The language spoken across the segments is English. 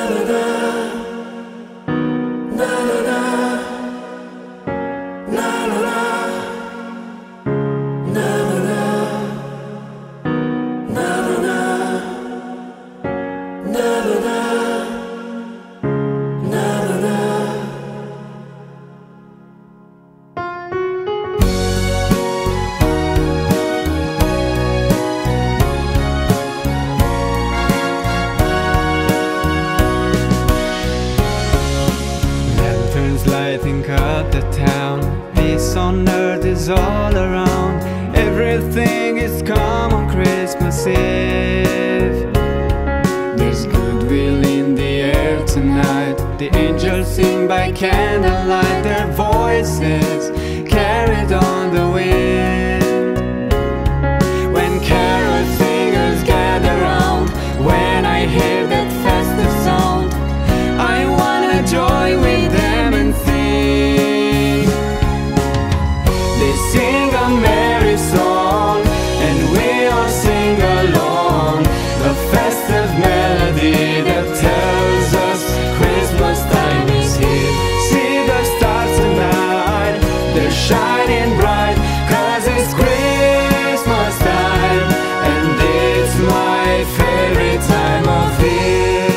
Lighting up the town, peace on earth is all around. Everything is calm on Christmas Eve. There's goodwill in the air tonight. The angels sing by candlelight, their voices carried on the wind. When carol singers gather round, when I hear that festive sound, I wanna join with them and sing. They sing a merry song, and we all sing along, the festive melody that tells us Christmas time is here. See the stars tonight, they're shining bright, 'cause it's Christmas time, and it's my favorite time of year.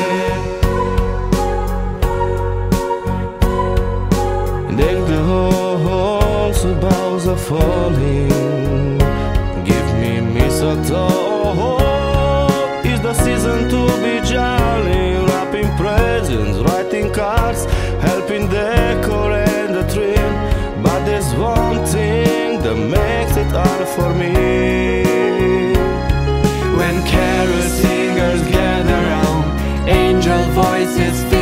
Deck the halls, the boughs are falling. Give me mistletoe. It's the season to be jolly, wrapping presents, writing cards, helping decorate the tree. But there's one thing that makes it hard for me. When carol singers gather round, angel voices fill